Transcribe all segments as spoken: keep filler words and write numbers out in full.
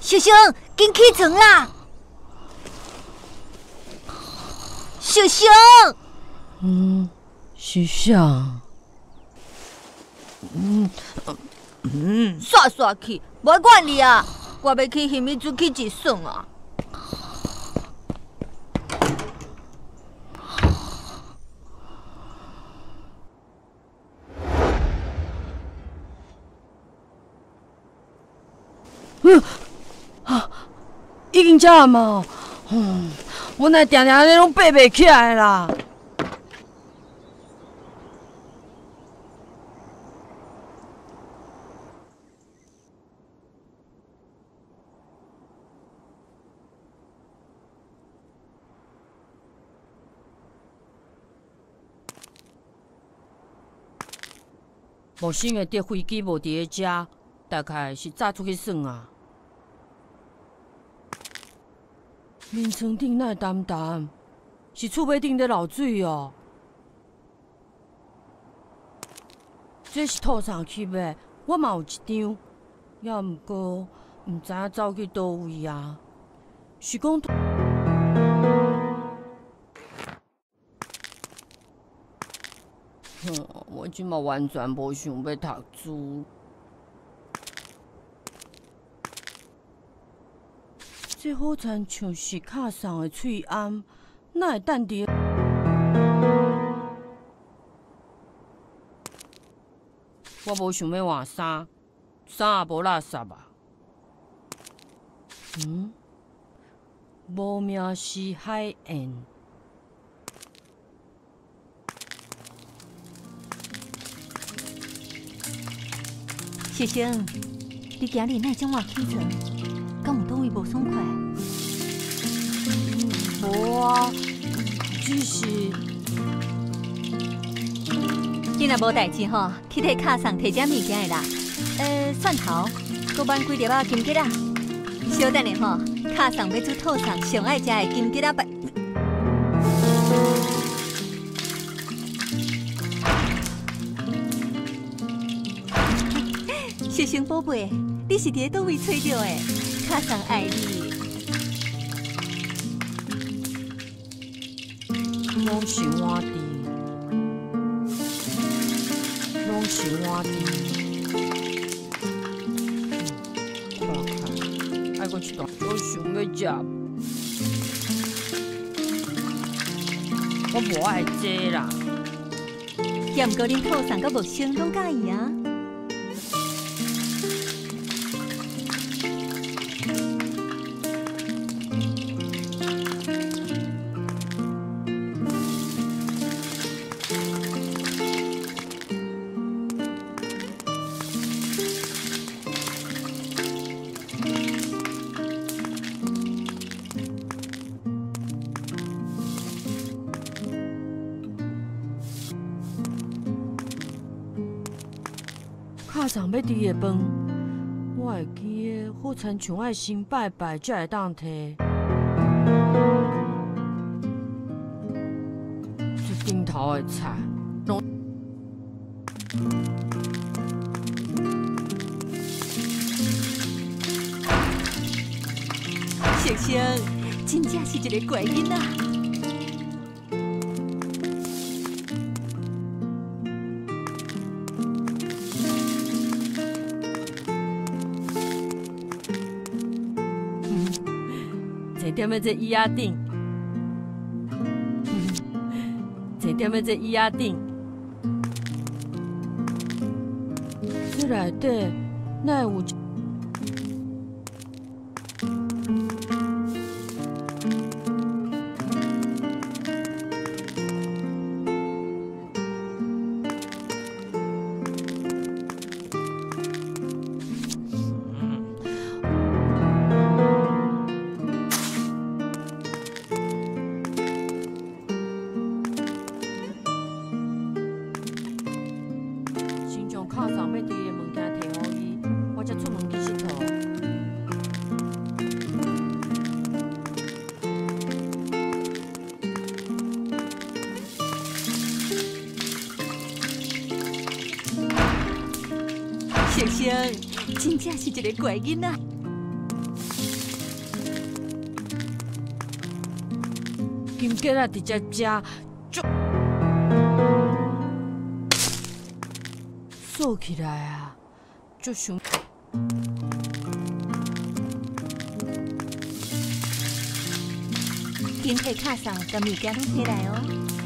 小熊，紧起床啦！小熊， 嗯，是啥？嗯嗯，煞煞去，无管你啊！我要去虾米厝去一算啊！ 嗯啊，已经遮暗啊！嗯，我乃定定安尼拢爬袂起来啦。无省的搭飞机无伫咧遮，大概是早出去耍啊。面床顶哪会澹澹？是厝尾顶咧漏水哦。这是套衫去的，我嘛有一张，也毋过毋知影走去倒位啊。是讲，哼，我即嘛完全无想要读书。这好亲像是卡送的喙暗，哪会等伫？我无想要换衫，衫也无垃圾啊。嗯，无名是海燕。 小熊，你今日哪种话起床？敢有倒位无爽快？ 无啊，只是你若无代志吼，去替卡送摕点物件的啦。呃，蒜头，搁挽几粒啊金桔啊。小等下吼，卡送要煮套送上爱食的金桔啊白。小熊宝贝，你是伫咧倒位找到的？卡送爱你。 拢是我的，拢是我的。看看，还阁一段，我想要食。我无爱这啦。 也毋过恁套送甲木星拢介意啊。 卡送要伫个饭，我会记个好亲像爱先拜拜才会当摕。这顶头的菜，拢小熊，真正是一个乖囡仔。 踮在这椅仔顶，坐踮在这椅仔顶，这内底哪有？卡送要伫的物件摕互伊，我才出门去佚佗。 小熊，真正是一个乖囡仔。 鸡仔直接食，就瘦起来啊，就想。 今摕卡送，甲物件拢摕来哦。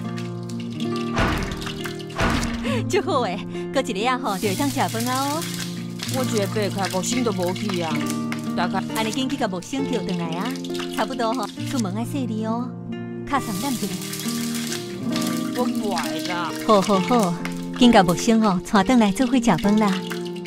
足好诶，搁一个啊吼，就会当食饭啊哦。 我一个爬开，木星都无去啊，大概安尼紧去甲木星叫转来啊，差不多吼，出门爱细哩哦。卡送揽起来。 我怪啦。 好好好，紧甲木星哦，带转来做伙食饭啦。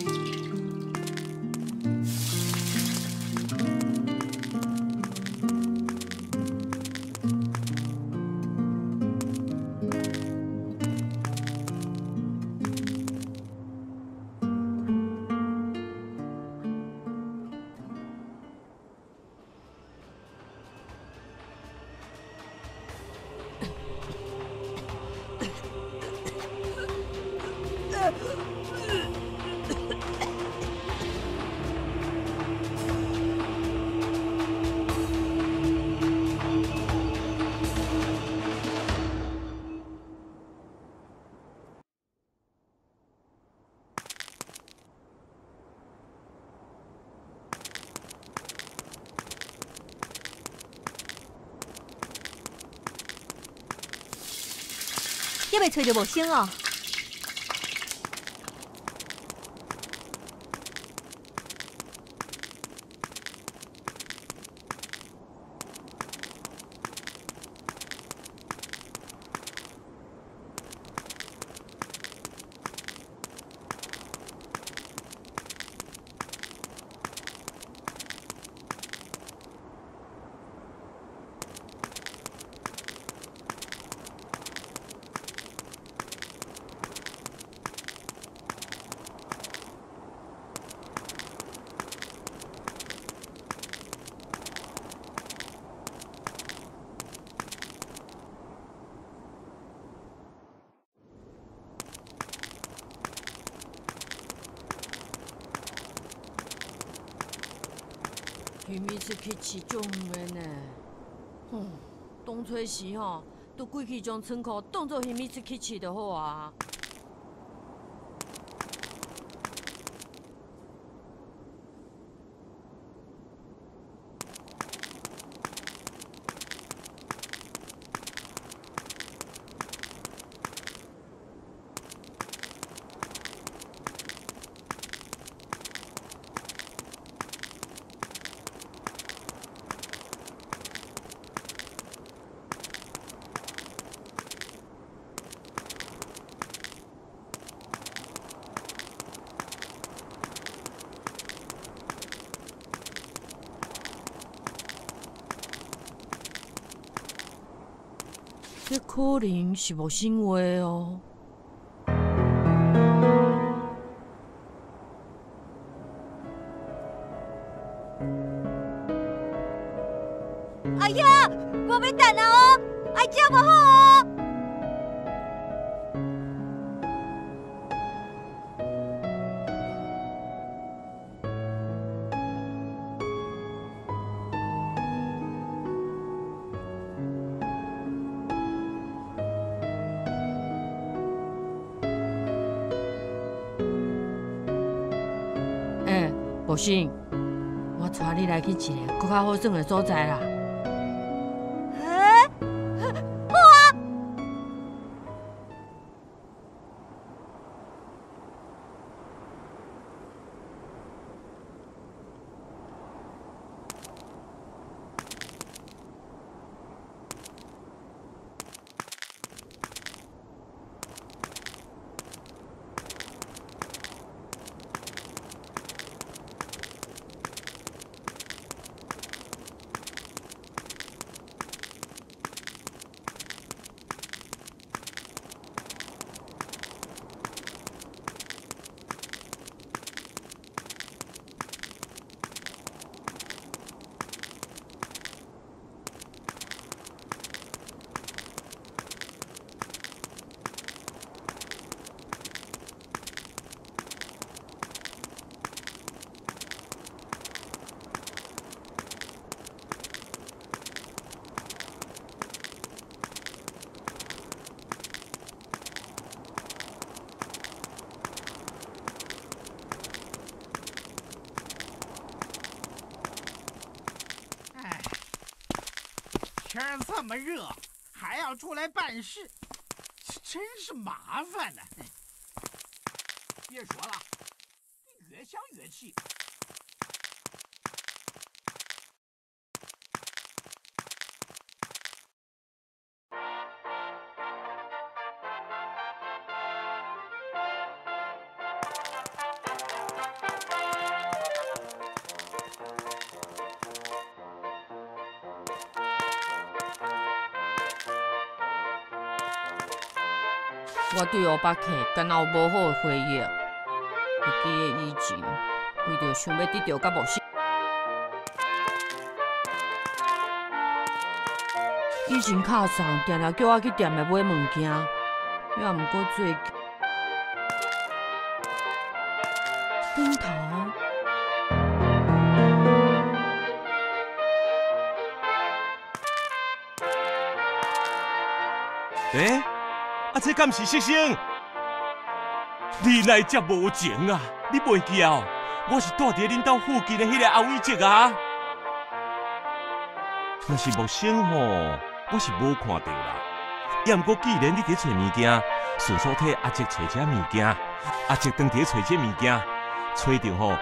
还袂找着木星哦。 秘密是去市种的呢。哦，当初时吼，都规气将仓库当作秘密是去市就好啊。这可能是无生话哦。 哎呀，我要等啊哦，哎，这样不好哦。 哎，无信，我带你来去一个更较好耍的所在啦。 哎，好啊。 么热，还要出来办事，真是麻烦呢、啊。别说了，越想越气。 我对乌北客敢若有无好的回忆。会记得以前，为着想要得到甲无实，以前敲送定定叫我去店内买物件，也毋过最近顶头。 诶、欸，啊，这敢是色星？你来遮无情啊！你袂记哦？我是住伫恁兜附近的迄个阿伟叔啊。若是木星吼，我是无看到啦。也毋过，既然你伫找物件，顺手替阿叔找遮物件，阿叔当伫找遮物件，找着吼。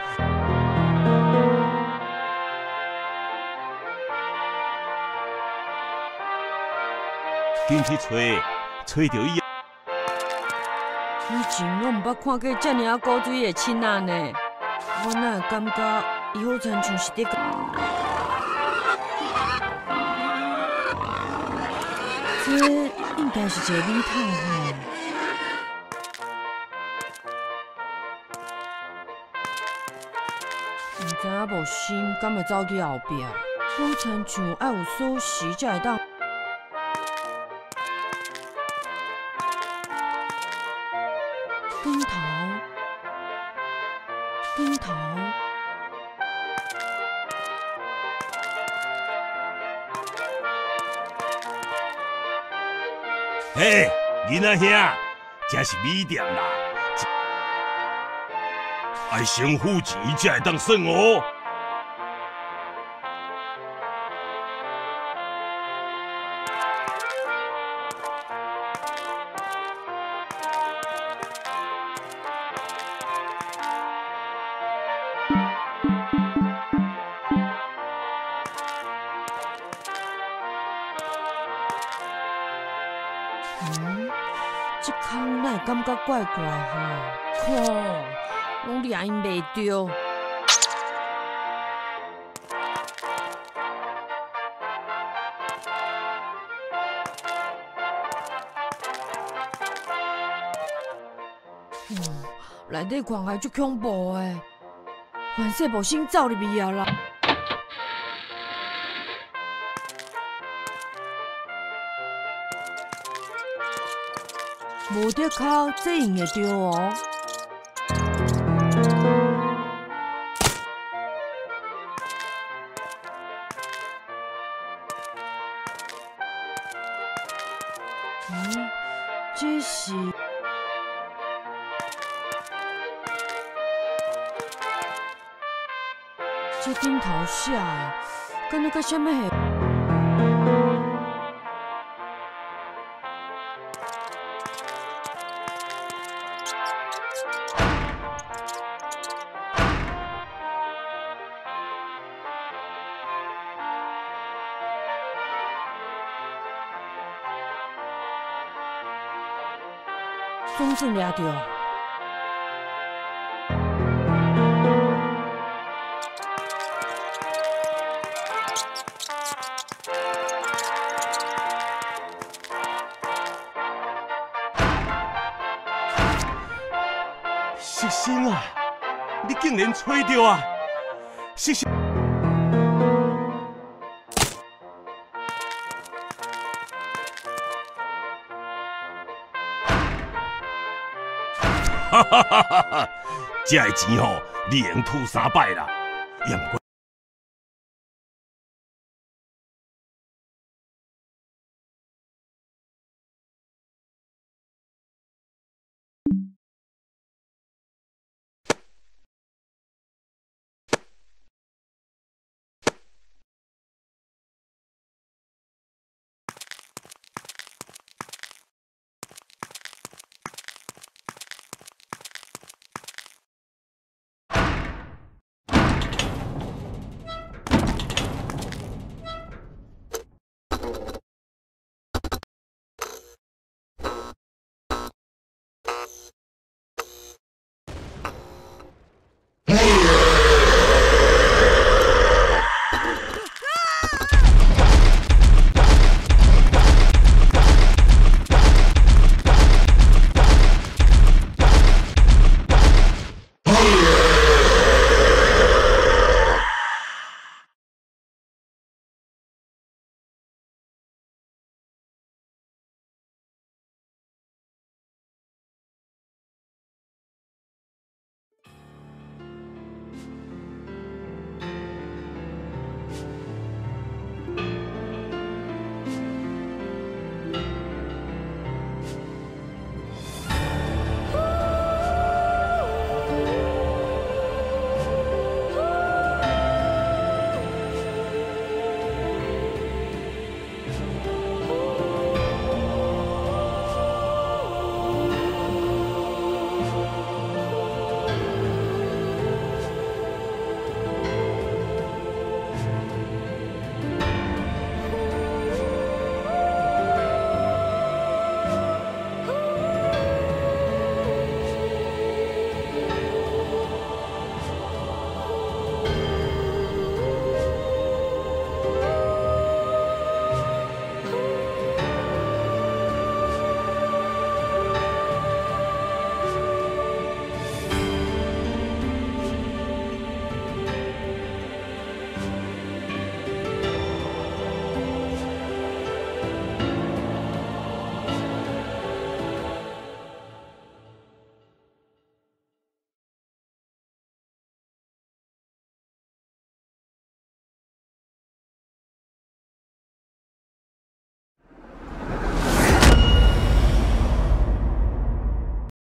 紧去找，找着伊。 以前我毋捌看过遮尔啊古锥的亲仔呢，我哪会感觉伊好亲像是伫个？这应该是一个米桶吼。毋知影无心敢会走去后壁，好亲像爱有锁匙才会当。 顶头，顶头。 嘿，囡仔兄，这是米店啦，爱先付钱才会当算哦。 嗯，这空哪会感觉怪怪吼？看，拢抓因袂着。嗯，内底看起来足恐怖的，凡说无心走入去啊啦。 无得靠，这用会着哦。嗯，这是这顶头写的，敢若甲什么下？ 总算抓到。 色星啊，你竟然找到啊！色星。 哈哈哈哈哈！这个钱吼，你用吐三摆啦，也毋过